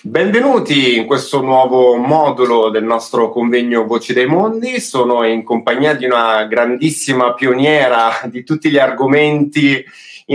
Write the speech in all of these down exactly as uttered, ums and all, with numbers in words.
Benvenuti in questo nuovo modulo del nostro convegno Voci dei Mondi. Sono in compagnia di una grandissima pioniera di tutti gli argomenti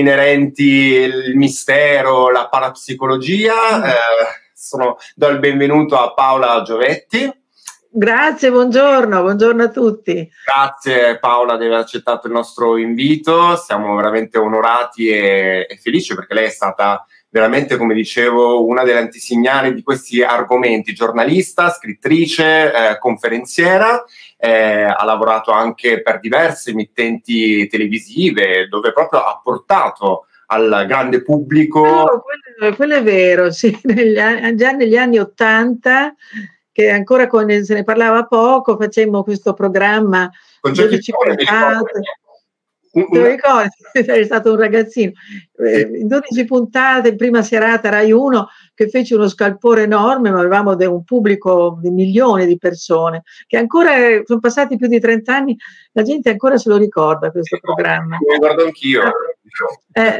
inerenti al mistero, la parapsicologia. Eh, sono, do il benvenuto a Paola Giovetti. Grazie, buongiorno, buongiorno a tutti. Grazie Paola di aver accettato il nostro invito, siamo veramente onorati e, e felici perché lei è stata veramente, come dicevo, una delle antesignane di questi argomenti, giornalista, scrittrice, eh, conferenziera, eh, ha lavorato anche per diverse emittenti televisive dove proprio ha portato al grande pubblico. Oh, quello, quello è vero, sì, negli anni, già negli anni Ottanta, che ancora con, se ne parlava poco, facemmo questo programma con dodici puntate. Te lo ricordi? Sei stato un ragazzino. In dodici puntate, in prima serata Rai uno, che fece uno scalpore enorme, ma avevamo un pubblico di milioni di persone, che ancora, sono passati più di trenta anni, la gente ancora se lo ricorda questo programma. Lo ricordo anch'io. Eh,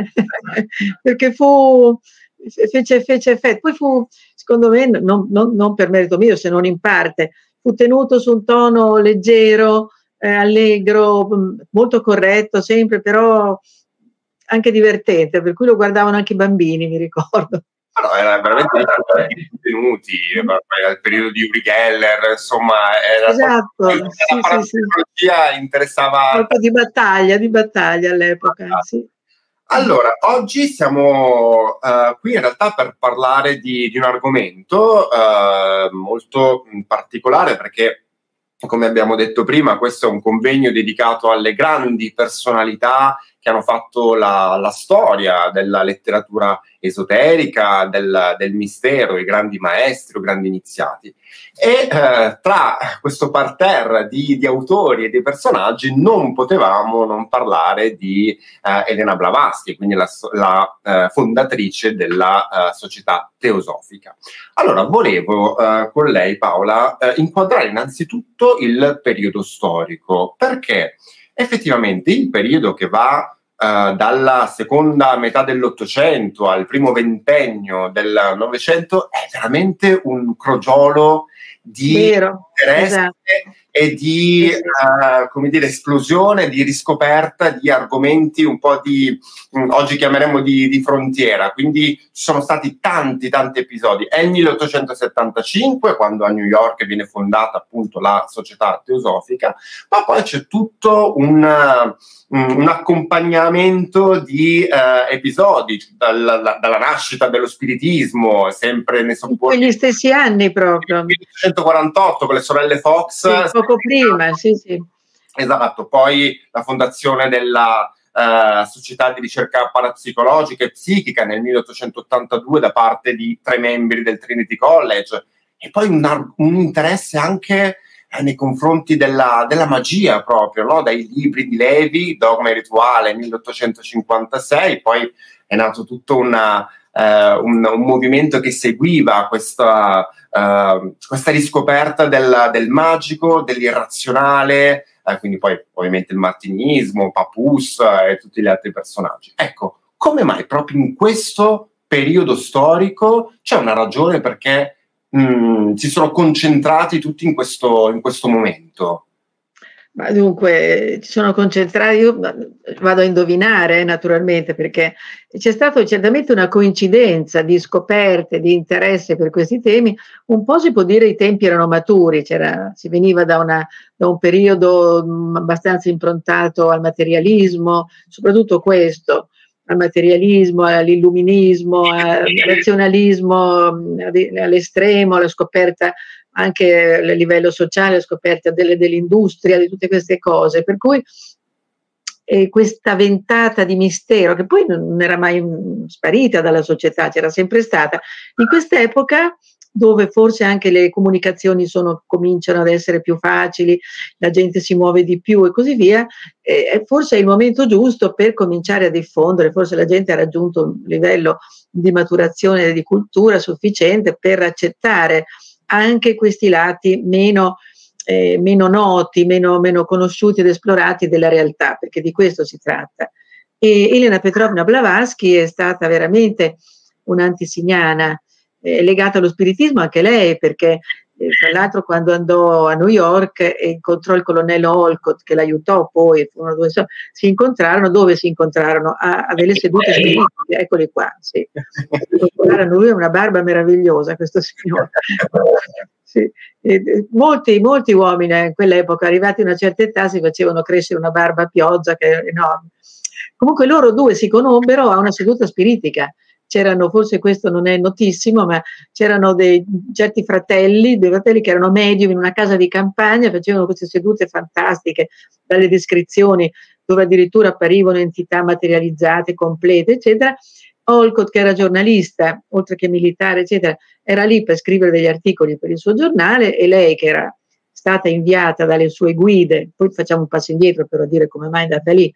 perché fu, fece, fece effetto. Poi fu, secondo me, non, non, non per merito mio, se non in parte, fu tenuto su un tono leggero, Eh, allegro, molto corretto sempre, però anche divertente, per cui lo guardavano anche i bambini, mi ricordo. No, era veramente contenuti, era il periodo di Uri Geller, insomma, era esatto, la sì, parapsicologia sì. Interessava molto di battaglia, di battaglia all'epoca, sì. Allora, oggi siamo uh, qui in realtà per parlare di, di un argomento uh, molto particolare perché, come abbiamo detto prima, questo è un convegno dedicato alle grandi personalità che hanno fatto la, la storia della letteratura esoterica, del, del mistero, i grandi maestri o grandi iniziati. E eh, tra questo parterre di, di autori e di personaggi non potevamo non parlare di eh, Elena Blavatsky, quindi la, la eh, fondatrice della eh, Società Teosofica. Allora, volevo eh, con lei, Paola, eh, inquadrare innanzitutto il periodo storico, perché effettivamente il periodo che va Uh, dalla seconda metà dell'Ottocento al primo ventennio del Novecento è veramente un crogiolo di Vero, interesse esatto. e di uh, come dire, esplosione, di riscoperta di argomenti un po' di, mh, oggi chiameremmo di, di frontiera, quindi ci sono stati tanti tanti episodi. È il milleottocentosettantacinque quando a New York viene fondata appunto la Società Teosofica, ma poi c'è tutto un, un, un accompagnamento di uh, episodi, dalla, dalla nascita dello spiritismo, sempre nei sopporti. In quegli stessi anni proprio. Nel millenovecentoquarantotto con le sorelle Fox. Sì, poco prima, sì, sì. Esatto, poi la fondazione della uh, Società di ricerca parapsicologica e psichica nel milleottocentottantadue da parte di tre membri del Trinity College, e poi un, un interesse anche eh, nei confronti della, della magia proprio, no? Dai libri di Levi, Dogma e Rituale, milleottocentocinquantasei, poi è nato tutto una, uh, un, un movimento che seguiva questa, uh, questa riscoperta del, del magico, dell'irrazionale, eh, quindi poi ovviamente il martinismo, Papus eh, e tutti gli altri personaggi. Ecco, come mai proprio in questo periodo storico c'è una ragione perché mh, si sono concentrati tutti in questo, in questo momento? Ma dunque, ci sono concentrati, io vado a indovinare naturalmente, perché c'è stata certamente una coincidenza di scoperte, di interesse per questi temi. Un po' si può dire i tempi erano maturi, c'era, si veniva da, una, da un periodo mh, abbastanza improntato al materialismo, soprattutto questo, al materialismo, all'illuminismo, al razionalismo all'estremo, alla scoperta anche a livello sociale, scoperta delle, dell'industria, di tutte queste cose, per cui eh, questa ventata di mistero, che poi non era mai sparita dalla società, c'era sempre stata, in quest'epoca dove forse anche le comunicazioni sono, cominciano ad essere più facili, la gente si muove di più e così via, eh, forse è il momento giusto per cominciare a diffondere, forse la gente ha raggiunto un livello di maturazione e di cultura sufficiente per accettare anche questi lati meno, eh, meno noti, meno, meno conosciuti ed esplorati della realtà, perché di questo si tratta. E Elena Petrovna Blavatsky è stata veramente un'antesignana è legata allo spiritismo anche lei, perché eh, tra l'altro quando andò a New York e incontrò il colonnello Olcott che l'aiutò, poi furono due, si incontrarono, dove si incontrarono? A, a delle sedute spiritiche, eccoli qua, sì. Lui ha una barba meravigliosa, questo signore. Sì. E, molti, molti uomini in quell'epoca, arrivati a una certa età, si facevano crescere una barba a pioggia che era enorme. Comunque loro due si conobbero a una seduta spiritica. C'erano, forse questo non è notissimo, ma c'erano dei certi fratelli, dei fratelli che erano medium in una casa di campagna, facevano queste sedute fantastiche, dalle descrizioni, dove addirittura apparivano entità materializzate, complete, eccetera. Olcott, che era giornalista, oltre che militare, eccetera, era lì per scrivere degli articoli per il suo giornale, e lei, che era stata inviata dalle sue guide, poi facciamo un passo indietro per dire come mai è andata lì,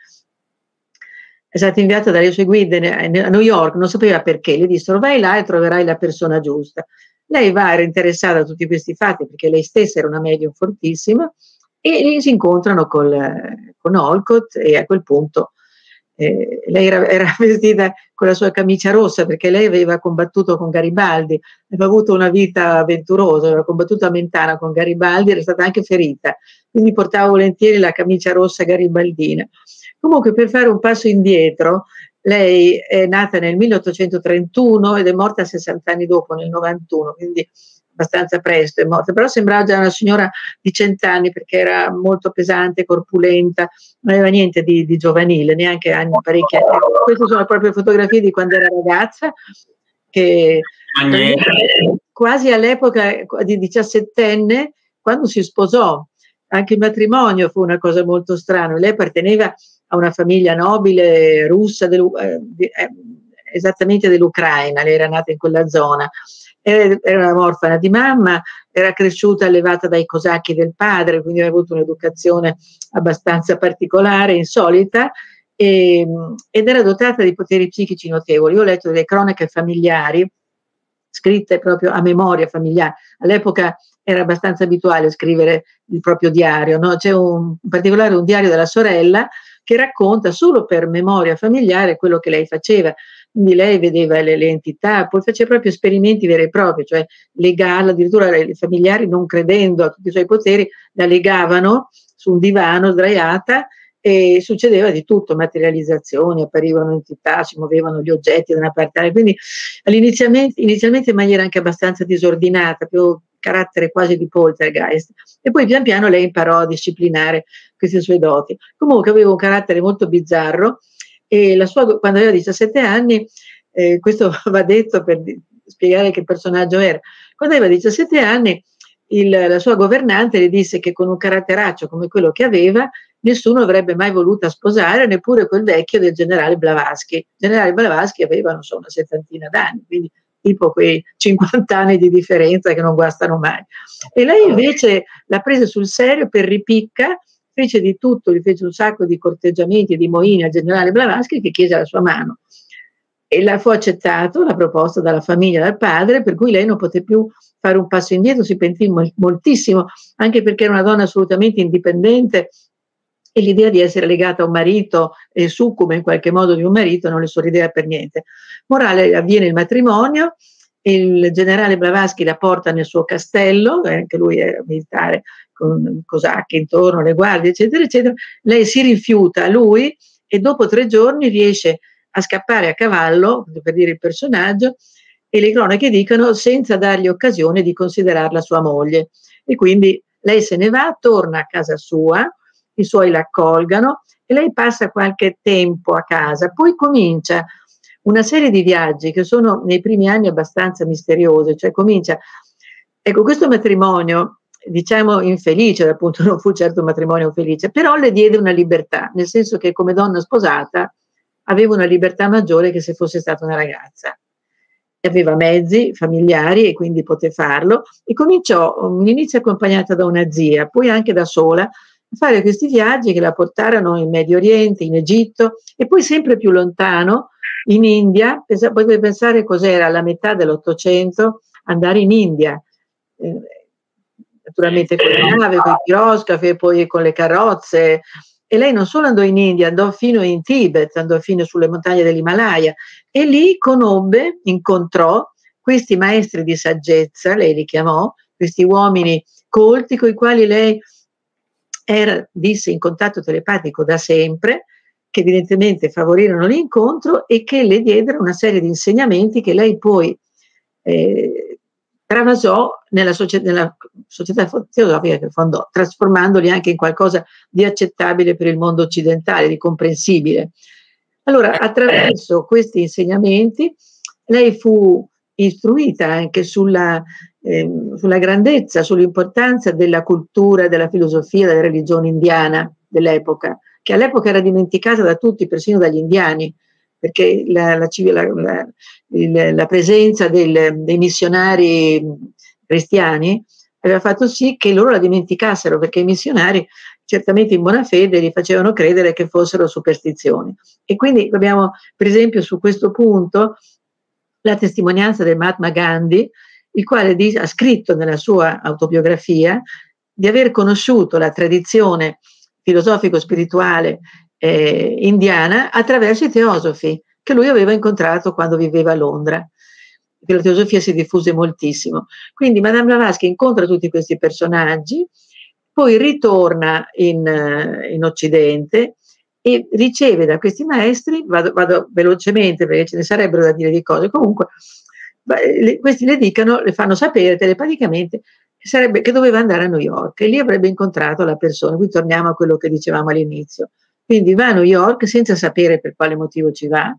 è stata inviata dalle sue guide a New York, non sapeva perché, le dissero vai là e troverai la persona giusta. Lei va, era interessata a tutti questi fatti perché lei stessa era una medium fortissima, e lì si incontrano col, con Olcott, e a quel punto eh, lei era, era vestita con la sua camicia rossa perché lei aveva combattuto con Garibaldi, aveva avuto una vita avventurosa, aveva combattuto a Mentana con Garibaldi, era stata anche ferita, quindi portava volentieri la camicia rossa garibaldina. Comunque, per fare un passo indietro, lei è nata nel milleottocentotrentuno ed è morta sessanta anni dopo, nel novantuno, quindi abbastanza presto è morta, però sembrava già una signora di cent'anni perché era molto pesante, corpulenta, non aveva niente di, di giovanile, neanche anni parecchi anni. Queste sono proprio fotografie di quando era ragazza, che quasi all'epoca di diciassettenne, quando si sposò. Anche il matrimonio fu una cosa molto strana. Lei apparteneva a una famiglia nobile russa, del, eh, esattamente dell'Ucraina, lei era nata in quella zona, era, era una orfana di mamma, era cresciuta allevata dai cosacchi del padre, quindi aveva avuto un'educazione abbastanza particolare, insolita, e, ed era dotata di poteri psichici notevoli. Io ho letto delle cronache familiari, scritte proprio a memoria familiare. All'epoca era abbastanza abituale a scrivere il proprio diario, no? C'è un, in particolare un diario della sorella che racconta solo per memoria familiare quello che lei faceva. Quindi lei vedeva le, le entità, poi faceva proprio esperimenti veri e propri, cioè legarla, addirittura i familiari, non credendo a tutti i suoi poteri, la legavano su un divano sdraiata e succedeva di tutto, materializzazioni, apparivano entità, si muovevano gli oggetti da una parte all'altra, quindi all'inizialmente inizialmente in maniera anche abbastanza disordinata, più carattere quasi di poltergeist, e poi pian piano lei imparò a disciplinare queste sue doti. Comunque aveva un carattere molto bizzarro, e la sua, quando aveva diciassette anni, eh, questo va detto per di, spiegare che personaggio era, quando aveva diciassette anni il, la sua governante le disse che con un caratteraccio come quello che aveva nessuno avrebbe mai voluto sposare, neppure quel vecchio del generale Blavatsky. Il generale Blavatsky aveva, non so, una settantina d'anni, quindi tipo quei cinquanta anni di differenza che non guastano mai. E lei invece l'ha presa sul serio per ripicca, fece di tutto, gli fece un sacco di corteggiamenti, di moine al generale Blavatsky, che chiese la sua mano. E la fu accettato, la proposta dalla famiglia, dal padre, per cui lei non poté più fare un passo indietro, si pentì moltissimo, anche perché era una donna assolutamente indipendente, e l'idea di essere legata a un marito e succube in qualche modo di un marito non le sorrideva per niente. Morale, avviene il matrimonio, il generale Blavatsky la porta nel suo castello, eh, anche lui era militare, con cosacchi intorno, le guardie, eccetera, eccetera. Lei si rifiuta a lui e dopo tre giorni riesce a scappare a cavallo, per dire il personaggio, e le cronache dicono senza dargli occasione di considerarla sua moglie. E quindi lei se ne va, torna a casa sua, i suoi la accolgano e lei passa qualche tempo a casa, poi comincia una serie di viaggi che sono nei primi anni abbastanza misteriosi, cioè comincia, ecco, questo matrimonio diciamo infelice, appunto non fu certo un matrimonio felice, però le diede una libertà, nel senso che come donna sposata aveva una libertà maggiore che se fosse stata una ragazza. Aveva mezzi familiari e quindi poté farlo, e cominciò all'inizio accompagnata da una zia, poi anche da sola, a fare questi viaggi che la portarono in Medio Oriente, in Egitto e poi sempre più lontano, in India. Potete pensare cos'era alla metà dell'Ottocento andare in India, eh, naturalmente con le navi, con i piroscafi e poi con le carrozze. E lei non solo andò in India, andò fino in Tibet, andò fino sulle montagne dell'Himalaya, e lì conobbe, incontrò questi maestri di saggezza, lei li chiamò, questi uomini colti con i quali lei era, disse, in contatto telepatico da sempre, che evidentemente favorirono l'incontro e che le diedero una serie di insegnamenti che lei poi eh, travasò nella, socie- nella società teosofica che fondò, trasformandoli anche in qualcosa di accettabile per il mondo occidentale, di comprensibile. Allora, attraverso questi insegnamenti, lei fu istruita anche sulla, eh, sulla grandezza, sull'importanza della cultura, della filosofia, della religione indiana dell'epoca, che all'epoca era dimenticata da tutti, persino dagli indiani, perché la, la, la, la, la presenza del, dei missionari cristiani aveva fatto sì che loro la dimenticassero, perché i missionari, certamente in buona fede, li facevano credere che fossero superstizioni. E quindi abbiamo, per esempio, su questo punto la testimonianza del Mahatma Gandhi, il quale ha scritto nella sua autobiografia di aver conosciuto la tradizione filosofico-spirituale eh, indiana attraverso i teosofi che lui aveva incontrato quando viveva a Londra, che la teosofia si diffuse moltissimo. Quindi Madame Blavatsky incontra tutti questi personaggi, poi ritorna in, in Occidente e riceve da questi maestri, vado, vado velocemente perché ce ne sarebbero da dire di cose, comunque le, questi le dicono, le fanno sapere telepaticamente che, sarebbe, che doveva andare a New York e lì avrebbe incontrato la persona. Qui torniamo a quello che dicevamo all'inizio. Quindi va a New York senza sapere per quale motivo ci va,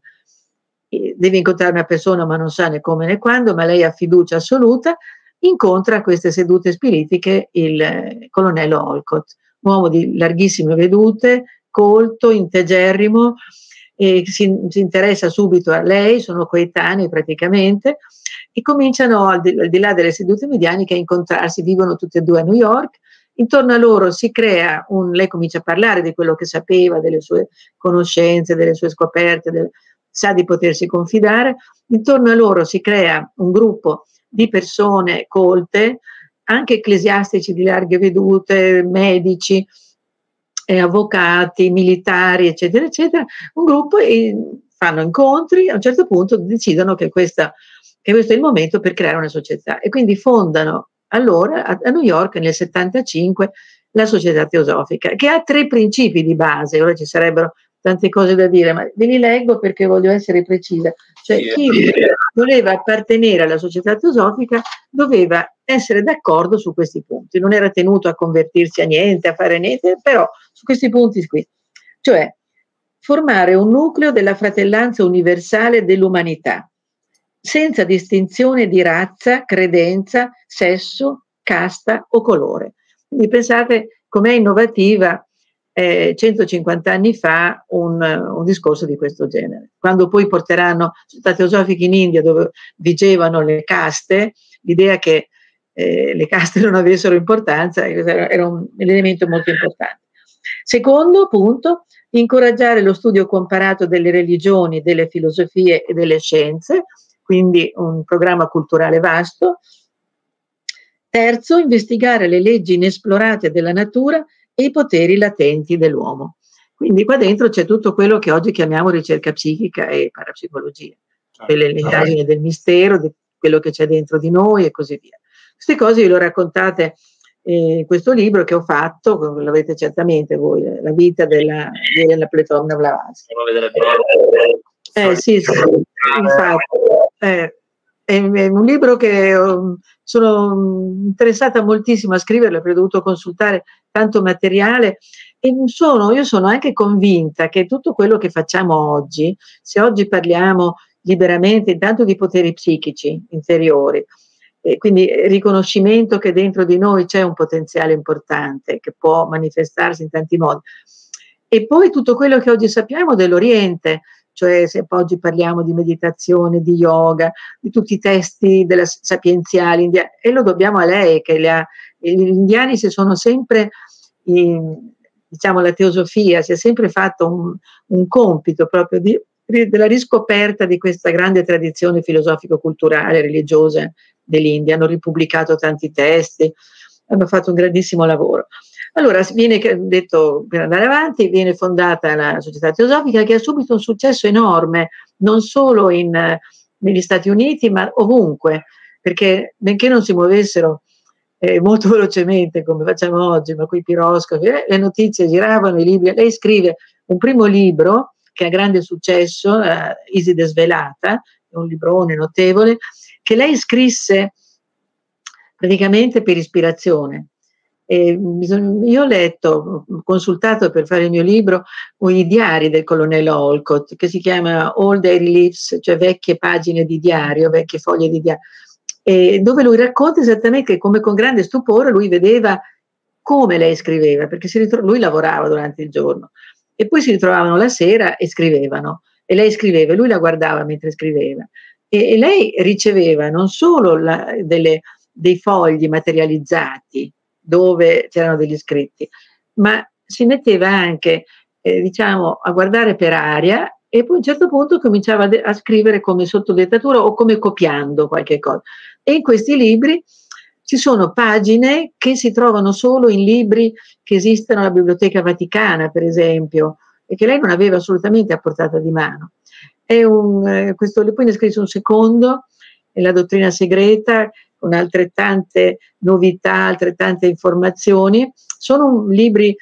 deve incontrare una persona ma non sa né come né quando, ma lei ha fiducia assoluta, incontra a queste sedute spiritiche il colonnello Olcott, uomo di larghissime vedute, colto, integerrimo, e si, si interessa subito a lei, sono coetanei praticamente, e cominciano al di, al di là delle sedute medianiche a incontrarsi, vivono tutti e due a New York. Intorno a loro si crea un, lei comincia a parlare di quello che sapeva, delle sue conoscenze, delle sue scoperte, del, sa di potersi confidare. Intorno a loro si crea un gruppo di persone colte, anche ecclesiastici di larghe vedute, medici, eh, avvocati, militari, eccetera, eccetera, un gruppo, e fanno incontri, a un certo punto decidono che, questa, che questo è il momento per creare una società e quindi fondano allora a, a New York nel settantacinque la Società Teosofica, che ha tre principi di base. Ora ci sarebbero tante cose da dire, ma ve li leggo perché voglio essere precisa. Cioè, chi voleva appartenere alla Società Teosofica doveva essere d'accordo su questi punti, non era tenuto a convertirsi a niente, a fare niente, però su questi punti qui, cioè formare un nucleo della fratellanza universale dell'umanità, senza distinzione di razza, credenza, sesso, casta o colore. Quindi pensate com'è innovativa eh, centocinquanta anni fa un, un discorso di questo genere. Quando poi porteranno società teosofiche in India, dove vigevano le caste, l'idea che eh, le caste non avessero importanza era un elemento molto importante. Secondo punto, incoraggiare lo studio comparato delle religioni, delle filosofie e delle scienze, quindi un programma culturale vasto. Terzo, investigare le leggi inesplorate della natura e i poteri latenti dell'uomo. Quindi qua dentro c'è tutto quello che oggi chiamiamo ricerca psichica e parapsicologia, quelle l'indagine del mistero, di quello che c'è dentro di noi e così via. Queste cose ve le ho raccontate in eh, questo libro che ho fatto, l'avete certamente voi, La vita della, della Pletomna Blavatsky. Eh sì, sì, infatti. Eh, è un libro che sono interessata moltissimo a scriverlo, perché ho dovuto consultare tanto materiale e sono, io sono anche convinta che tutto quello che facciamo oggi, se oggi parliamo liberamente intanto di poteri psichici interiori, e quindi riconoscimento che dentro di noi c'è un potenziale importante che può manifestarsi in tanti modi, e poi tutto quello che oggi sappiamo dell'Oriente, cioè se oggi parliamo di meditazione, di yoga, di tutti i testi della sapienziali, e lo dobbiamo a lei, che le ha, gli indiani si sono sempre, in, diciamo la teosofia, si è sempre fatto un, un compito proprio di, della riscoperta di questa grande tradizione filosofico-culturale, religiosa dell'India, hanno ripubblicato tanti testi, hanno fatto un grandissimo lavoro. Allora, viene detto, per andare avanti, viene fondata la Società Teosofica, che ha subito un successo enorme, non solo in, negli Stati Uniti, ma ovunque, perché benché non si muovessero eh, molto velocemente come facciamo oggi, ma coi piroscopi, eh, le notizie giravano, i libri. Lei scrive un primo libro che ha grande successo, eh, Iside Svelata, è un librone notevole, che lei scrisse praticamente per ispirazione. E io ho letto, ho consultato per fare il mio libro i diari del colonnello Olcott, che si chiama All Daily Leaves, cioè vecchie pagine di diario, vecchie foglie di diario, e dove lui racconta esattamente come con grande stupore lui vedeva come lei scriveva, perché si ritro- lui lavorava durante il giorno e poi si ritrovavano la sera e scrivevano, e lei scriveva e lui la guardava mentre scriveva, e, e lei riceveva non solo la, delle, dei fogli materializzati dove c'erano degli scritti, ma si metteva anche eh, diciamo a guardare per aria, e poi a un certo punto cominciava a, a scrivere come sotto dettatura o come copiando qualche cosa. E in questi libri ci sono pagine che si trovano solo in libri che esistono alla Biblioteca Vaticana, per esempio, e che lei non aveva assolutamente a portata di mano. È un, eh, questo, poi ne scrisse un secondo, La dottrina segreta, con altrettante novità, altrettante informazioni. Sono libri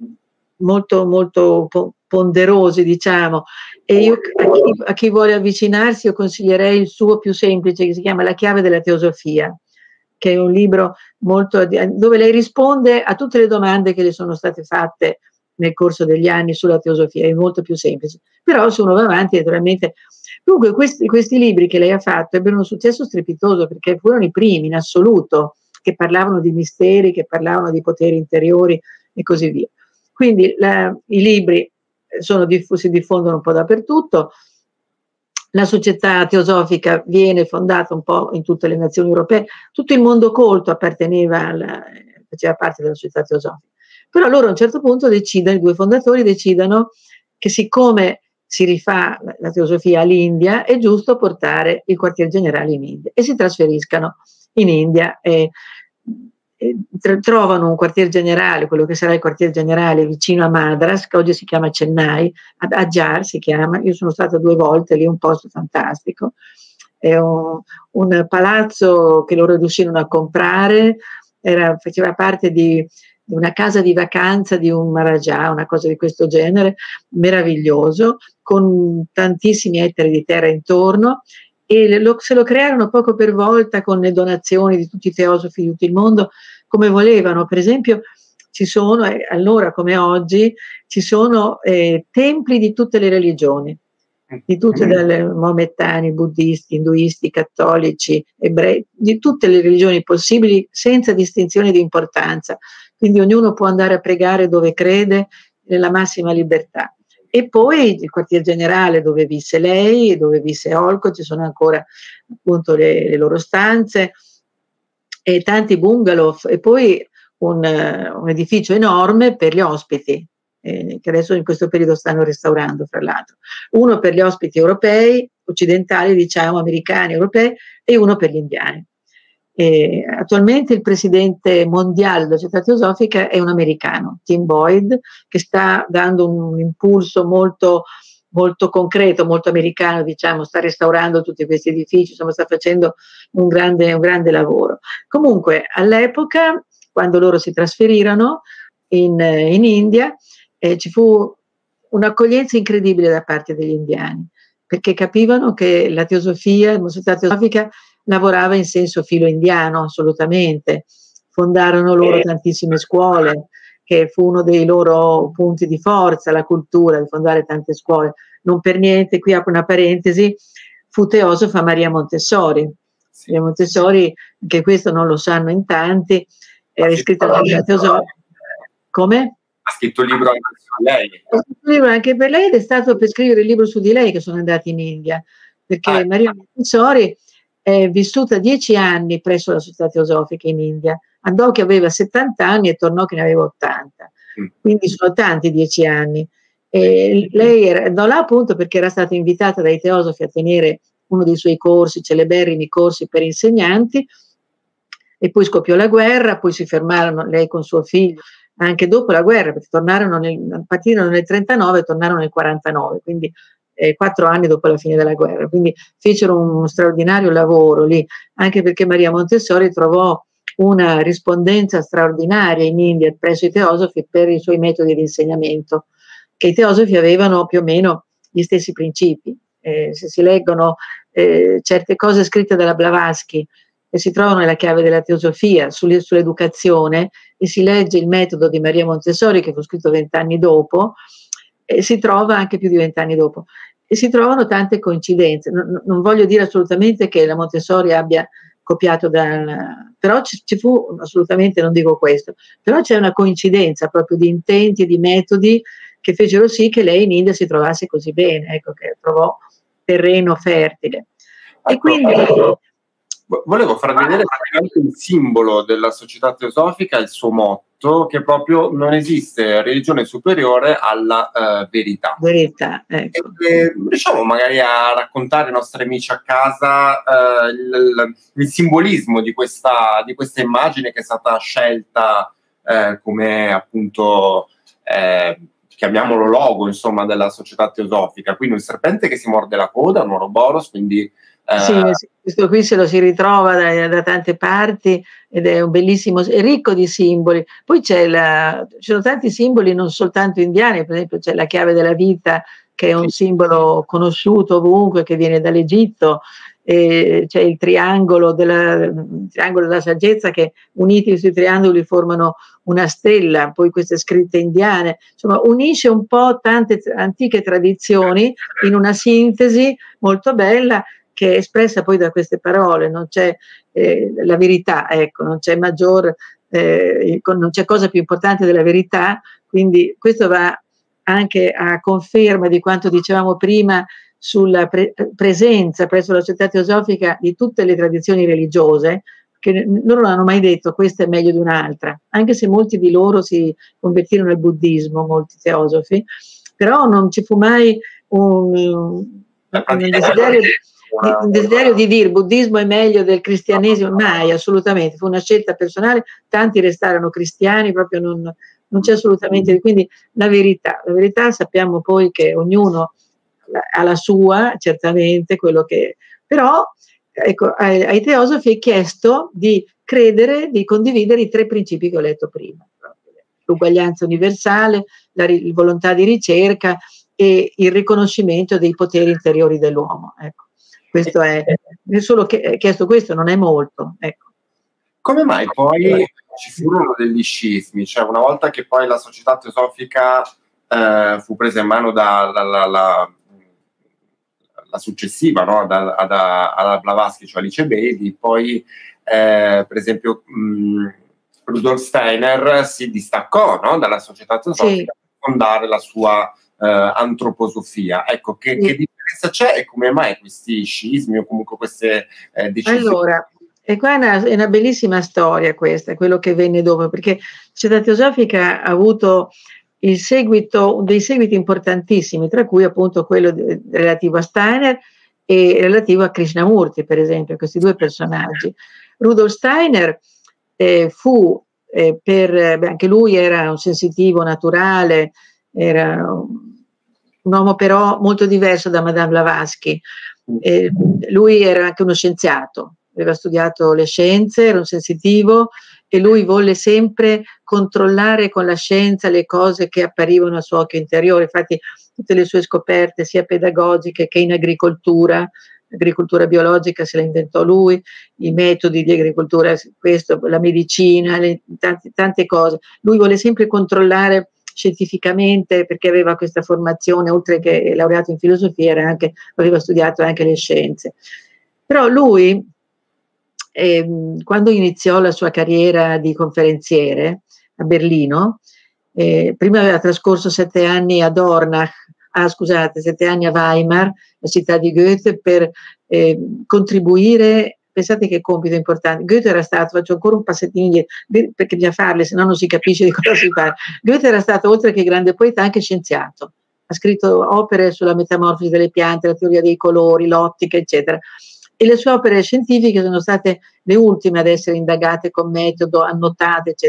molto, molto ponderosi, diciamo, e io a chi, a chi vuole avvicinarsi io consiglierei il suo più semplice, che si chiama La chiave della teosofia, che è un libro molto, dove lei risponde a tutte le domande che le sono state fatte nel corso degli anni sulla teosofia, è molto più semplice, però se uno va avanti naturalmente. Dunque questi, questi libri che lei ha fatto ebbero un successo strepitoso, perché furono i primi in assoluto che parlavano di misteri, che parlavano di poteri interiori e così via. Quindi la, i libri sono diffusi, si diffondono un po' dappertutto. La società teosofica viene fondata un po' in tutte le nazioni europee, tutto il mondo colto apparteneva alla, faceva parte della società teosofica. Però loro a un certo punto decidono, i due fondatori decidono che siccome si rifà la teosofia all'India, è giusto portare il quartier generale in India, e si trasferiscano in India e, e trovano un quartier generale, quello che sarà il quartier generale vicino a Madras, che oggi si chiama Chennai, ad Ajar si chiama. Io sono stata due volte lì, è un posto fantastico, è un, un palazzo che loro riuscirono a comprare, era, faceva parte di una casa di vacanza di un Maharaja, una cosa di questo genere, meraviglioso, con tantissimi ettari di terra intorno, e lo, se lo crearono poco per volta con le donazioni di tutti i teosofi di tutto il mondo, come volevano. Per esempio ci sono, eh, allora come oggi, ci sono eh, templi di tutte le religioni, di tutte, dalle maomettani, buddisti, induisti, cattolici, ebrei, di tutte le religioni possibili, senza distinzione di importanza. Quindi ognuno può andare a pregare dove crede, nella massima libertà. E poi il quartier generale dove visse lei, dove visse Olcott, ci sono ancora appunto le, le loro stanze e tanti bungalow, e poi un, un edificio enorme per gli ospiti, eh, che adesso in questo periodo stanno restaurando, fra l'altro. Uno per gli ospiti europei, occidentali, diciamo, americani, europei, e uno per gli indiani. E attualmente il presidente mondiale della società teosofica è un americano, Tim Boyd, che sta dando un impulso molto, molto concreto, molto americano, diciamo, sta restaurando tutti questi edifici, insomma sta facendo un grande, un grande lavoro. Comunque all'epoca, quando loro si trasferirono in, in India, eh, ci fu un'accoglienza incredibile da parte degli indiani, perché capivano che la teosofia, la società teosofica, lavorava in senso filo indiano, assolutamente. Fondarono loro tantissime scuole, che fu uno dei loro punti di forza, la cultura, di fondare tante scuole. Non per niente, qui apro una parentesi, fu teosofa Maria Montessori. Sì. Maria Montessori, che questo non lo sanno in tanti, era iscritta alla teosofica. Come? Ha scritto un libro anche su lei. Ha scritto un libro anche per lei, ed è stato per scrivere il libro su di lei che sono andati in India, perché ah. Maria Montessori è vissuta dieci anni presso la società teosofica in India, andò che aveva settanta anni e tornò che ne aveva ottanta, quindi sono tanti dieci anni. E lei era, andò là appunto perché era stata invitata dai teosofi a tenere uno dei suoi corsi, celeberrimi corsi per insegnanti, e poi scoppiò la guerra, poi si fermarono lei con suo figlio anche dopo la guerra, perché tornarono nel, partirono nel trentanove e tornarono nel quarantanove, quindi eh, quattro anni dopo la fine della guerra, quindi fecero un straordinario lavoro lì, anche perché Maria Montessori trovò una rispondenza straordinaria in India presso i teosofi per i suoi metodi di insegnamento, che i teosofi avevano più o meno gli stessi principi. Eh, se si leggono eh, certe cose scritte dalla Blavatsky e si trovano nella chiave della teosofia sull'educazione, e si legge il metodo di Maria Montessori, che fu scritto vent'anni dopo, e si trova anche più di vent'anni dopo, e si trovano tante coincidenze. Non, non voglio dire assolutamente che la Montessori abbia copiato da, però ci, ci fu assolutamente, non dico questo, però c'è una coincidenza proprio di intenti e di metodi che fecero sì che lei in India si trovasse così bene, ecco, che trovò terreno fertile. E Ecco, quindi volevo far vedere anche il simbolo della società teosofica, il suo motto, che proprio non esiste religione superiore alla uh, verità. Verità, ecco. E, e, riusciamo magari a raccontare ai nostri amici a casa uh, il, il simbolismo di questa, di questa immagine che è stata scelta uh, come appunto eh, chiamiamolo logo, insomma, della società teosofica. Quindi un serpente che si morde la coda, un Ouroboros, quindi eh... sì, questo qui se lo si ritrova da, da tante parti ed è un bellissimo, è ricco di simboli. Poi c'è la, ci sono tanti simboli non soltanto indiani, per esempio c'è la chiave della vita, che è un simbolo conosciuto ovunque, che viene dall'Egitto. E c'è il triangolo della, il triangolo della saggezza, che uniti sui triangoli formano una stella, poi queste scritte indiane, insomma unisce un po' tante antiche tradizioni in una sintesi molto bella, che è espressa poi da queste parole. Non c'è eh, la verità, ecco, non c'è maggior, eh, non c'è cosa più importante della verità, quindi questo va anche a conferma di quanto dicevamo prima sulla pre presenza presso la società teosofica di tutte le tradizioni religiose, che loro non hanno mai detto questa è meglio di un'altra, anche se molti di loro si convertirono al buddismo, molti teosofi, però non ci fu mai un, un desiderio di, un desiderio di dire il buddismo è meglio del cristianesimo, mai, assolutamente, fu una scelta personale, tanti restarono cristiani, proprio non, non c'è assolutamente, quindi la verità, la verità sappiamo poi che ognuno ha la sua, certamente, quello che, però ecco, ai, ai teosofi è chiesto di credere, di condividere i tre principi che ho letto prima, l'uguaglianza universale, la ri, volontà di ricerca e il riconoscimento dei poteri interiori dell'uomo. Ecco, questo è, è solo che, chiesto questo, non è molto. Ecco. Come mai poi ci furono degli scismi? Cioè, una volta che poi la società teosofica eh, fu presa in mano dalla la, la successiva, no? da, da, alla Blavatsky, cioè Alice Bailey, poi eh, per esempio mh, Rudolf Steiner si distaccò, no? dalla società teosofica, sì, per fondare la sua eh, antroposofia. Ecco, che, sì, che differenza c'è e come mai questi scismi o comunque queste eh, decisioni? Allora, e qua è una, è una bellissima storia questa, quello che venne dopo, perché la società teosofica ha avuto il seguito, dei seguiti importantissimi, tra cui appunto quello de, relativo a Steiner e relativo a Krishnamurti, per esempio, questi due personaggi. Rudolf Steiner eh, fu, eh, per, beh, anche lui era un sensitivo naturale, era un, un uomo però molto diverso da Madame Blavatsky. Eh, lui era anche uno scienziato, aveva studiato le scienze, era un sensitivo, e lui volle sempre controllare con la scienza le cose che apparivano al suo occhio interiore. Infatti tutte le sue scoperte, sia pedagogiche che in agricoltura, l'agricoltura biologica se la inventò lui, i metodi di agricoltura, questo, la medicina, le, tante, tante cose. Lui volle sempre controllare scientificamente, perché aveva questa formazione, oltre che laureato in filosofia, era anche, aveva studiato anche le scienze. Però lui, eh, quando iniziò la sua carriera di conferenziere a Berlino, eh, prima aveva trascorso sette anni a Dornach, ah, scusate, sette anni a Weimar, la città di Goethe, per eh, contribuire. Pensate che compito importante. Goethe era stato, faccio ancora un passettino indietro, perché bisogna farle, se no non si capisce di cosa si parla. Goethe era stato, oltre che grande poeta, anche scienziato. Ha scritto opere sulla metamorfosi delle piante, la teoria dei colori, l'ottica, eccetera. E le sue opere scientifiche sono state le ultime ad essere indagate con metodo, annotate, eccetera.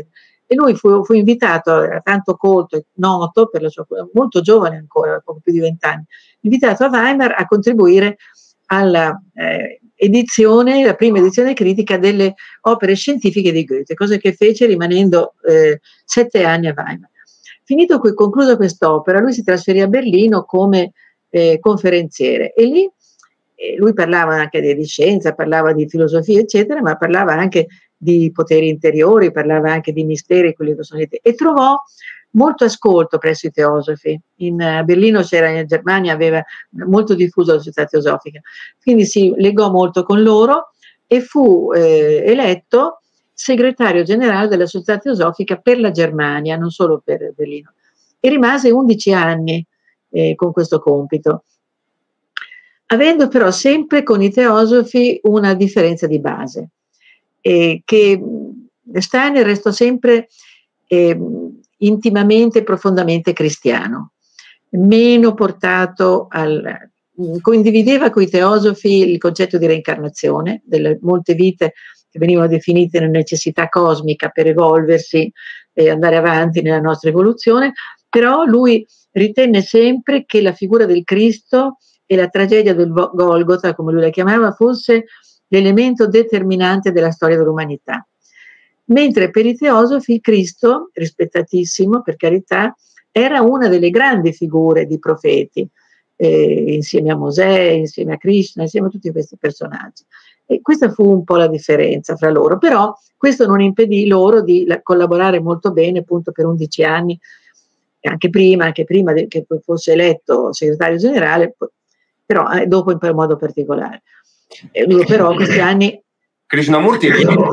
e lui fu, fu invitato, era tanto colto e noto, per la sua, molto giovane ancora, poco più di vent'anni, invitato a Weimar a contribuire alla eh, edizione, la prima edizione critica delle opere scientifiche di Goethe, cosa che fece rimanendo eh, sette anni a Weimar. Finito qui, conclusa quest'opera, lui si trasferì a Berlino come eh, conferenziere e lì eh, lui parlava anche di scienza, parlava di filosofia, eccetera, ma parlava anche di poteri interiori, parlava anche di misteri, quelli che sono i te- e trovò molto ascolto presso i teosofi. In uh, Berlino c'era, in Germania aveva molto diffuso la società teosofica, quindi si legò molto con loro e fu eh, eletto segretario generale della società teosofica per la Germania, non solo per Berlino, e rimase undici anni eh, con questo compito, avendo però sempre con i teosofi una differenza di base, eh, che Steiner restò sempre eh, intimamente e profondamente cristiano, meno portato al... condivideva con i teosofi il concetto di reincarnazione, delle molte vite che venivano definite una necessità cosmica per evolversi e andare avanti nella nostra evoluzione, però lui ritenne sempre che la figura del Cristo e la tragedia del Golgota, come lui la chiamava, fosse l'elemento determinante della storia dell'umanità. Mentre per i teosofi il Cristo, rispettatissimo per carità, era una delle grandi figure di profeti, eh, insieme a Mosè, insieme a Krishna, insieme a tutti questi personaggi. E questa fu un po' la differenza fra loro, però questo non impedì loro di la, collaborare molto bene appunto per undici anni, anche prima, anche prima de, che fosse eletto segretario generale, però eh, dopo in modo particolare. E lui però questi anni... Krishnamurti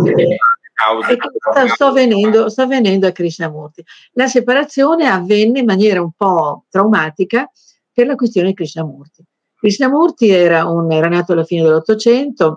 sta, sto, venendo, sto venendo a Krishnamurti. La separazione avvenne in maniera un po' traumatica per la questione di Krishnamurti. Krishnamurti era, un, era nato alla fine dell'Ottocento,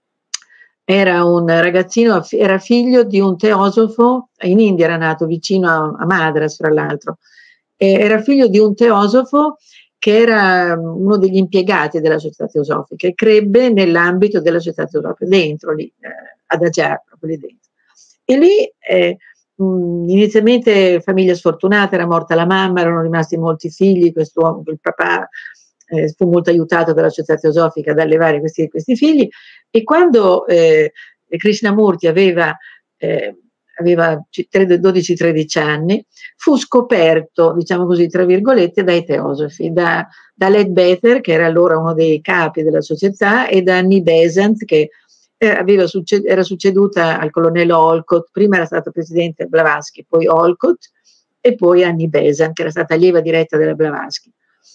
era un ragazzino, era figlio di un teosofo, in India era nato, vicino a, a Madras fra l'altro, era figlio di un teosofo che era uno degli impiegati della società teosofica e crebbe nell'ambito della società teosofica, dentro lì, eh, ad Ajar, proprio lì dentro. E lì eh, mh, inizialmente famiglia sfortunata, era morta la mamma, erano rimasti molti figli, quest'uomo, il papà eh, fu molto aiutato dalla società teosofica ad allevare questi, questi figli, e quando eh, Krishnamurti aveva eh, aveva dodici tredici anni, fu scoperto, diciamo così, tra virgolette, dai teosofi, da, da Leadbeater, che era allora uno dei capi della società, e da Annie Besant, che eh, aveva succed- era succeduta al colonnello Olcott, prima era stato presidente Blavatsky, poi Olcott, e poi Annie Besant, che era stata allieva diretta della Blavatsky.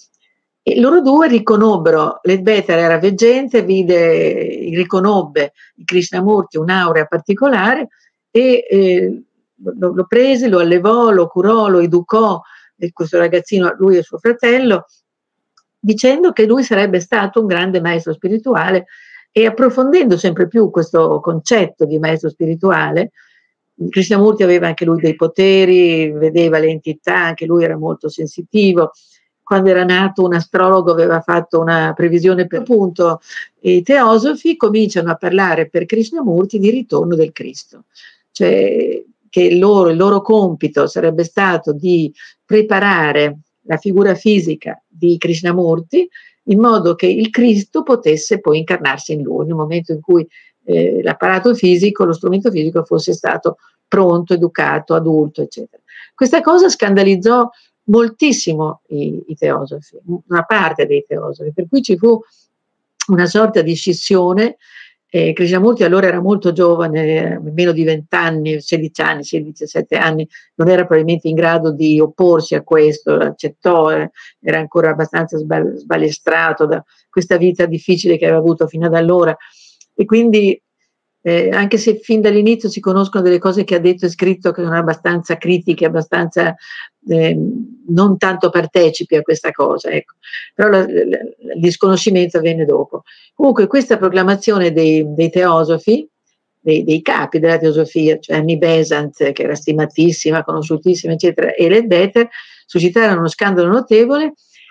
E loro due riconobbero, Leadbeater era veggente, vide, riconobbe in Krishnamurti un'aurea particolare, e eh, lo, lo prese, lo allevò, lo curò, lo educò, eh, questo ragazzino, lui e suo fratello, dicendo che lui sarebbe stato un grande maestro spirituale, e approfondendo sempre più questo concetto di maestro spirituale. Krishnamurti aveva anche lui dei poteri, vedeva le entità, anche lui era molto sensitivo. Quando era nato un astrologo aveva fatto una previsione, per appunto i teosofi cominciano a parlare per Krishnamurti di ritorno del Cristo, cioè che il loro, il loro compito sarebbe stato di preparare la figura fisica di Krishnamurti in modo che il Cristo potesse poi incarnarsi in lui, nel momento in cui eh, l'apparato fisico, lo strumento fisico fosse stato pronto, educato, adulto, eccetera. Questa cosa scandalizzò moltissimo i, i teosofi, una parte dei teosofi, per cui ci fu una sorta di scissione. Eh, Krishnamurti allora era molto giovane, meno di venti anni, sedici anni, sedici diciassette anni, non era probabilmente in grado di opporsi a questo, accettò, eh, era ancora abbastanza sbalestrato da questa vita difficile che aveva avuto fino ad allora, e quindi eh, anche se fin dall'inizio si conoscono delle cose che ha detto e scritto che sono abbastanza critiche, abbastanza eh, non tanto partecipi a questa cosa, ecco. Però la, la, il disconoscimento avvenne dopo. Comunque questa proclamazione dei, dei teosofi, dei, dei capi della teosofia, cioè Annie Besant, che era stimatissima, conosciutissima, eccetera, e Leadbeater, suscitarono uno scandalo notevole,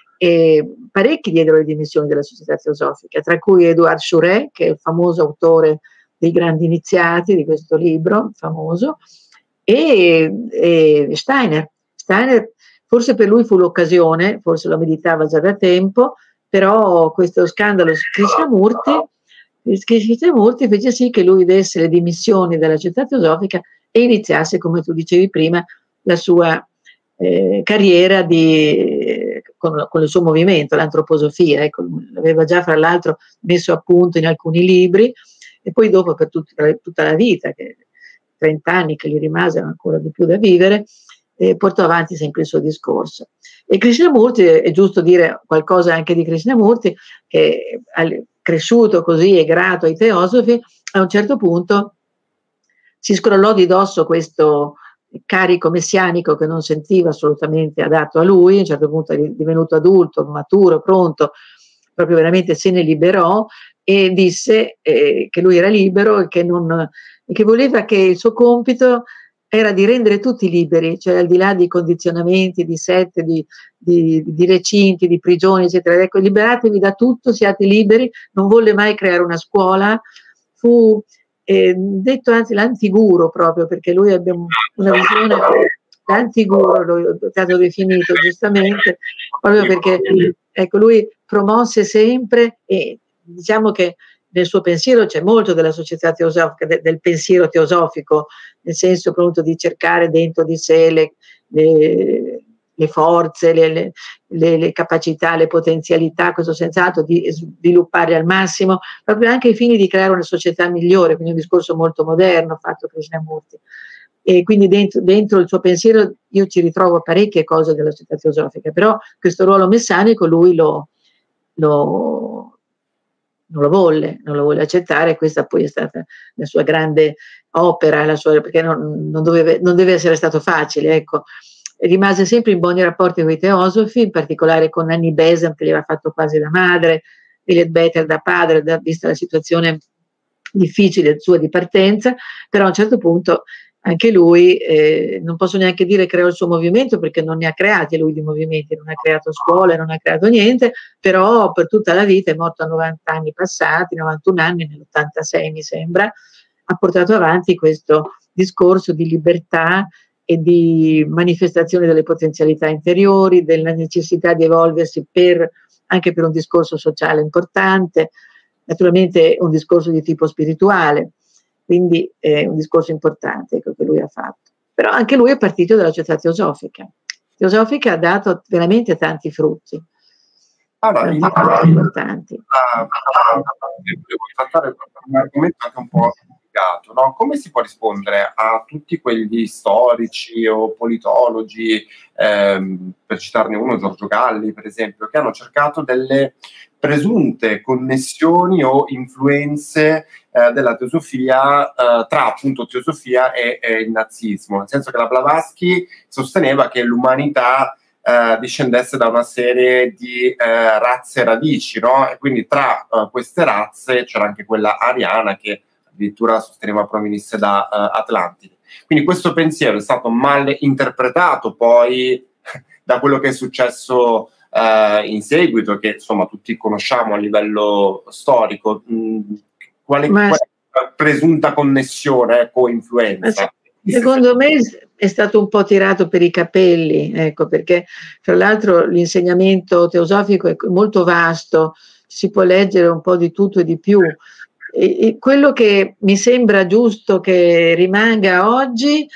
e parecchi diedero le dimissioni della società teosofica, tra cui Edouard Chouret, che è il famoso autore dei grandi iniziati di questo libro famoso, e, e Steiner. Steiner, forse per lui fu l'occasione, forse lo meditava già da tempo, però questo scandalo su Krishnamurti, Krishnamurti fece sì che lui desse le dimissioni dalla Società Teosofica e iniziasse, come tu dicevi prima, la sua eh, carriera di, con, con il suo movimento, l'antroposofia. Ecco, l'aveva già fra l'altro messo a punto in alcuni libri, e poi dopo per tut, tutta la vita, che trenta anni che gli rimasero ancora di più da vivere, eh, portò avanti sempre il suo discorso. E Krishnamurti, è giusto dire qualcosa anche di Krishnamurti, che è cresciuto così e grato ai teosofi, a un certo punto si scrollò di dosso questo carico messianico che non sentiva assolutamente adatto a lui. A un certo punto è divenuto adulto, maturo, pronto, proprio veramente se ne liberò e disse eh, che lui era libero e che, non, e che voleva che il suo compito era di rendere tutti liberi, cioè al di là di condizionamenti, di sette, di, di, di recinti, di prigioni, eccetera. Ecco, liberatevi da tutto, siate liberi. Non volle mai creare una scuola, fu eh, detto anzi l'antiguru, proprio perché lui abbiamo una visione, l'antiguru lo è stato definito giustamente, proprio perché ecco, lui promosse sempre, e diciamo che nel suo pensiero c'è molto della società teosofica, de, del pensiero teosofico, nel senso appunto di cercare dentro di sé le, le, le forze, le, le, le, le capacità, le potenzialità, questo senz'altro di svilupparle al massimo, proprio anche ai fini di creare una società migliore, quindi un discorso molto moderno fatto Krishnamurti. E quindi dentro, dentro il suo pensiero io ci ritrovo parecchie cose della società teosofica, però questo ruolo messianico lui lo, lo non lo volle, non lo volle accettare, e questa poi è stata la sua grande opera, la sua, perché non, non, doveva, non deve essere stato facile, ecco. Rimase sempre in buoni rapporti con i teosofi, in particolare con Annie Besant, che gli aveva fatto quasi da madre, Elliot Better da padre, da, vista la situazione difficile sua di partenza, però a un certo punto anche lui, eh, non posso neanche dire creò il suo movimento, perché non ne ha creati lui di movimenti, non ha creato scuole, non ha creato niente, però per tutta la vita, è morto a novanta anni passati, novantuno anni, nell'ottantasei mi sembra, ha portato avanti questo discorso di libertà e di manifestazione delle potenzialità interiori, della necessità di evolversi per, anche per un discorso sociale importante, naturalmente un discorso di tipo spirituale. Quindi è un discorso importante, ecco, che lui ha fatto. Però anche lui è partito dalla società teosofica. Teosofica ha dato veramente tanti frutti. Allora, tanti in, frutti importanti. Uh, uh, volevo trattare un argomento anche un po' complicato, no? Come si può rispondere a tutti quegli storici o politologi, ehm, per citarne uno, Giorgio Galli, per esempio, che hanno cercato delle presunte connessioni o influenze eh, della teosofia eh, tra appunto teosofia e, e il nazismo, nel senso che la Blavatsky sosteneva che l'umanità eh, discendesse da una serie di eh, razze radici, no? E quindi tra eh, queste razze c'era anche quella ariana, che addirittura sosteneva provenisse da eh, Atlantide. Quindi questo pensiero è stato mal interpretato poi da quello che è successo Uh, in seguito, che insomma tutti conosciamo a livello storico. Mm, quale, Ma, quale presunta connessione, co-influenza? Secondo me è stato un po' tirato per i capelli, ecco, perché tra l'altro l'insegnamento teosofico è molto vasto, si può leggere un po' di tutto e di più. E, e quello che mi sembra giusto che rimanga oggi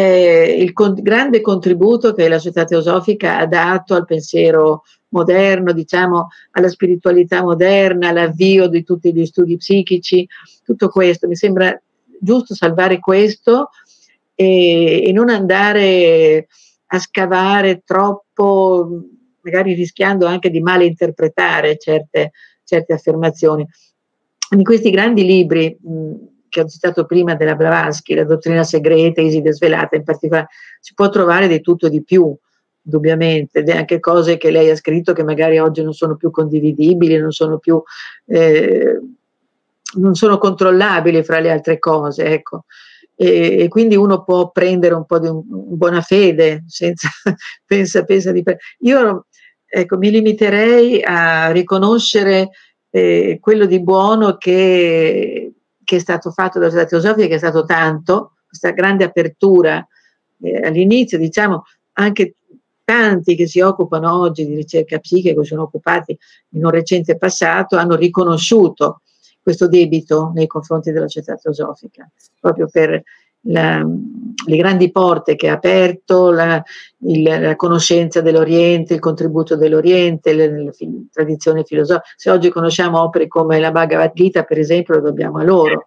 il con, grande contributo che la società teosofica ha dato al pensiero moderno, diciamo alla spiritualità moderna, all'avvio di tutti gli studi psichici, tutto questo. Mi sembra giusto salvare questo e, e non andare a scavare troppo, magari rischiando anche di malinterpretare certe, certe affermazioni. In questi grandi libri mh, che ho citato prima della Blavatsky, La dottrina segreta, Iside svelata in particolare, si può trovare di tutto e di più, indubbiamente, anche cose che lei ha scritto che magari oggi non sono più condividibili, non sono più eh, non sono controllabili fra le altre cose, ecco. E, e quindi uno può prendere un po' di un, un buona fede, senza pensa, pensa di io ecco, mi limiterei a riconoscere eh, quello di buono che che è stato fatto dalla società teosofica, che è stato tanto, questa grande apertura eh, all'inizio, diciamo, anche tanti che si occupano oggi di ricerca psichica, che sono occupati in un recente passato, hanno riconosciuto questo debito nei confronti della società teosofica, proprio per la, le grandi porte che ha aperto, la, il, la conoscenza dell'Oriente, il contributo dell'Oriente, le, le, le tradizioni filosofiche. Se oggi conosciamo opere come la Bhagavad Gita, per esempio, lo dobbiamo a loro.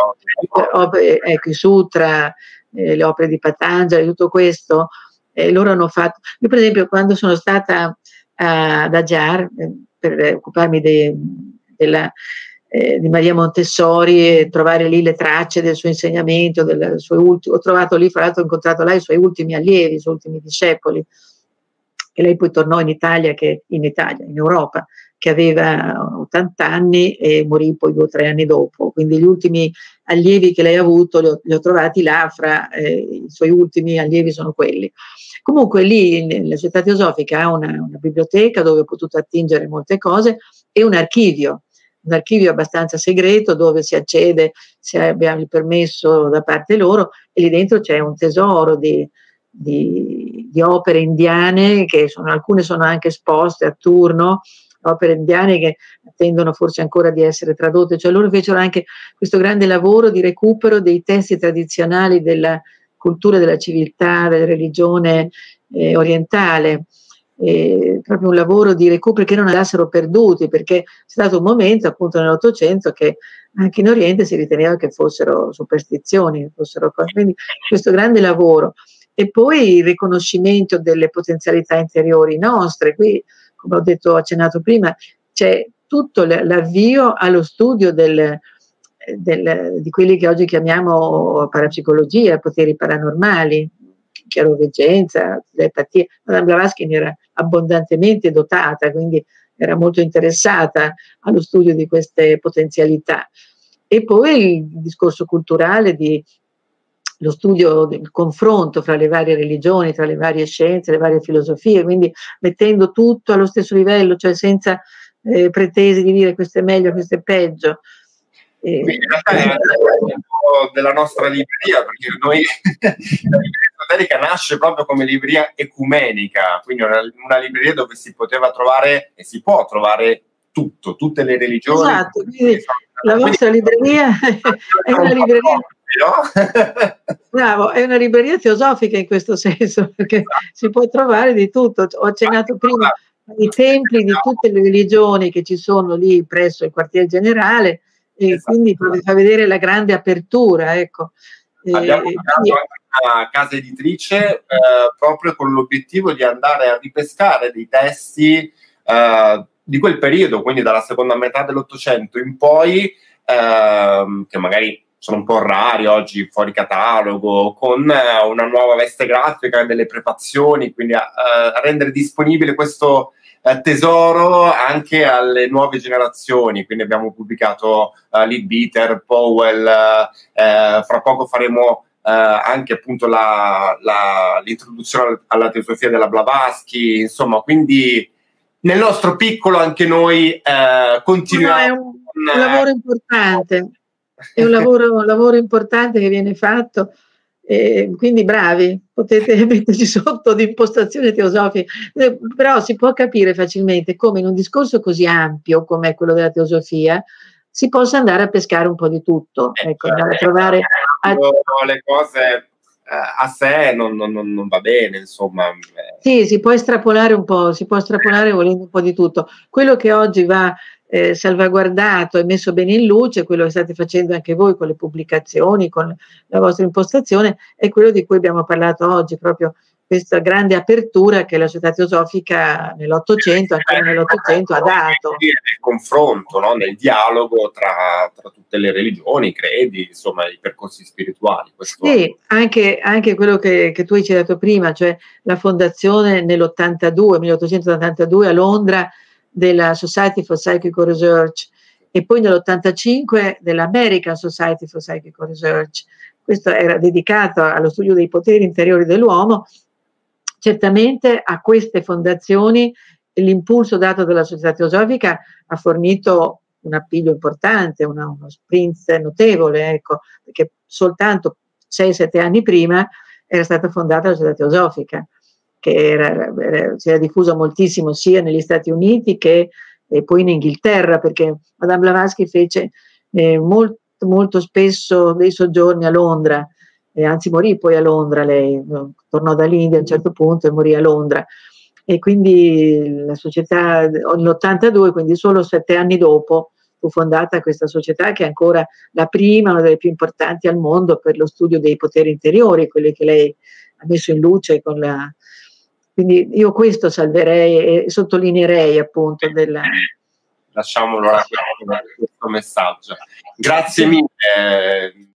Opere, ecco, i sutra, eh, le opere di Patanjali, tutto questo, eh, loro hanno fatto. Io, per esempio, quando sono stata ad Adyar eh, per occuparmi de, della Eh, di Maria Montessori e trovare lì le tracce del suo insegnamento, del suo ultimo, ho trovato lì, fra l'altro ho incontrato là i suoi ultimi allievi, i suoi ultimi discepoli, e lei poi tornò in Italia, che, in Italia, in Europa, che aveva ottanta anni e morì poi due o tre anni dopo, quindi gli ultimi allievi che lei ha avuto li ho, li ho trovati là, fra eh, i suoi ultimi allievi sono quelli. Comunque lì la Società Teosofica ha una, una biblioteca dove ho potuto attingere molte cose e un archivio, un archivio abbastanza segreto dove si accede se abbiamo il permesso da parte loro, e lì dentro c'è un tesoro di, di, di opere indiane, che sono, alcune sono anche esposte a turno, opere indiane che attendono forse ancora di essere tradotte, cioè loro fecero anche questo grande lavoro di recupero dei testi tradizionali della cultura, della civiltà, della religione eh, orientale. Eh, proprio un lavoro di recupero che non andassero perduti, perché c'è stato un momento appunto nell'Ottocento che anche in Oriente si riteneva che fossero superstizioni, fossero cose, quindi questo grande lavoro. E poi il riconoscimento delle potenzialità interiori nostre, qui come ho detto, ho accennato prima, c'è tutto l'avvio allo studio del, del, di quelli che oggi chiamiamo parapsicologia, poteri paranormali, chiaroveggenza, telepatia. Madame Blavatsky ne era abbondantemente dotata, quindi era molto interessata allo studio di queste potenzialità. E poi il discorso culturale di lo studio del confronto fra le varie religioni, tra le varie scienze, le varie filosofie, quindi mettendo tutto allo stesso livello, cioè senza eh, pretese di dire questo è meglio, questo è peggio. Eh, in realtà è il della nostra libreria, perché noi la libreria esoterica nasce proprio come libreria ecumenica, quindi una, una libreria dove si poteva trovare e si può trovare tutto, tutte le religioni. Esatto, quindi la vostra libreria è una libreria, no? Bravo, è una libreria teosofica in questo senso, perché si può trovare di tutto. Ho accennato prima i templi di tutte le religioni che ci sono lì presso il quartier generale, e esatto, quindi fa vedere la grande apertura, ecco. Abbiamo creato anche una casa editrice eh, proprio con l'obiettivo di andare a ripescare dei testi eh, di quel periodo, quindi dalla seconda metà dell'Ottocento in poi, eh, che magari sono un po' rari oggi, fuori catalogo, con eh, una nuova veste grafica, delle prefazioni, quindi a, a rendere disponibile questo eh, tesoro anche alle nuove generazioni. Quindi abbiamo pubblicato uh, Leadbeater, Powell, eh, fra poco faremo eh, anche appunto la, la, l'introduzione alla teosofia della Blavatsky, insomma, quindi nel nostro piccolo anche noi eh, continuiamo. No, è un, un lavoro importante, è un lavoro, un lavoro importante che viene fatto, eh, quindi bravi, potete metterci sotto di impostazione teosofica, eh, però si può capire facilmente come in un discorso così ampio come quello della teosofia si possa andare a pescare un po' di tutto, ecco, andare a trovare a... le cose a sé non, non, non va bene, insomma. Sì, si può estrapolare un po', si può estrapolare volendo un po' di tutto. Quello che oggi va eh, salvaguardato e messo bene in luce, quello che state facendo anche voi con le pubblicazioni, con la vostra impostazione, è quello di cui abbiamo parlato oggi, proprio questa grande apertura che la società teosofica nell'Ottocento, ancora nell'Ottocento, ha dato. Nel confronto, no? Nel dialogo tra, tra tutte le religioni, i credi, insomma, i percorsi spirituali. Questo sì, anche, anche quello che, che tu hai citato prima, cioè la fondazione nell'ottantadue, milleottocentottantadue a Londra della Society for Psychical Research e poi nell'ottantacinque dell'American Society for Psychical Research. Questo era dedicato allo studio dei poteri interiori dell'uomo. Certamente a queste fondazioni l'impulso dato dalla società teosofica ha fornito un appiglio importante, una, uno sprint notevole, ecco, perché soltanto sei sette anni prima era stata fondata la Società Teosofica, che era, era, si era diffusa moltissimo sia negli Stati Uniti che e poi in Inghilterra, perché Madame Blavatsky fece eh, molto, molto spesso dei soggiorni a Londra, eh, anzi morì poi a Londra lei, tornò dall'India a un certo punto e morì a Londra. E quindi la società, nell'ottantadue, quindi solo sette anni dopo, fu fondata questa società che è ancora la prima, una delle più importanti al mondo per lo studio dei poteri interiori, quelli che lei ha messo in luce con la... Quindi io questo salverei e sottolineerei appunto della... Lasciamolo a questo messaggio. Grazie mille.